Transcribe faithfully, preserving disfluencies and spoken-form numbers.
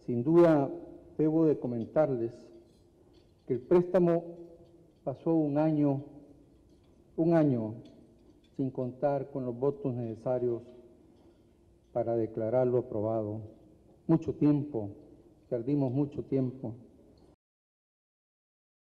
Sin duda, debo de comentarles que el préstamo pasó un año, un año sin contar con los votos necesarios para declararlo aprobado. Mucho tiempo, perdimos mucho tiempo.